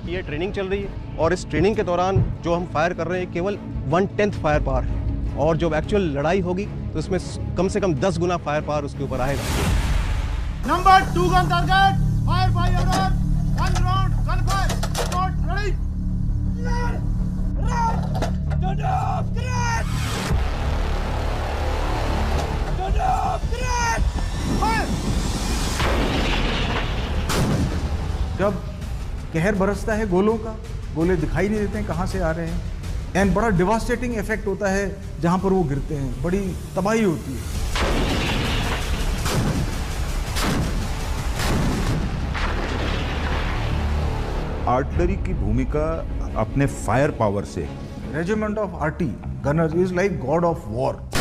ये ट्रेनिंग चल रही है और इस ट्रेनिंग के दौरान जो हम फायर कर रहे हैं केवल 1/10 फायर पावर है, और जब एक्चुअल लड़ाई होगी तो इसमें कम से कम 10 गुना फायर पावर उसके ऊपर आएगा। Number 2 gun target, fire by order, 1 round gun fire, shot ready, run up great, run up great, fire. जब कहर बरसता है गोलों का, गोले दिखाई नहीं देते हैं कहां से आ रहे हैं, एंड बड़ा डिवास्टेटिंग इफेक्ट होता है जहां पर वो गिरते हैं, बड़ी तबाही होती है। आर्टिलरी की भूमिका अपने फायर पावर से, regiment of arty gunners is like god of war.